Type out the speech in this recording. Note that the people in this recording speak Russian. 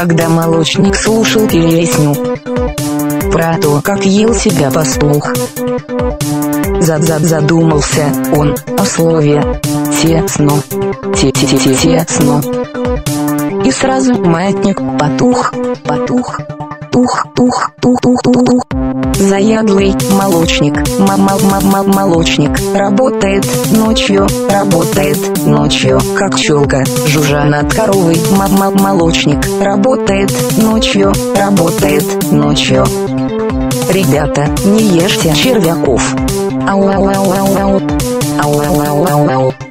когда молочник слушал песню про то, как ел себя пастух. Задумался он о слове «тесно», «тесно». И сразу маятник потух. Тух. Заядлый молочник, молочник, работает ночью, как пчелка, жужжа над коровой. Молочник, работает ночью. Ребята, не ешьте червяков. Ау.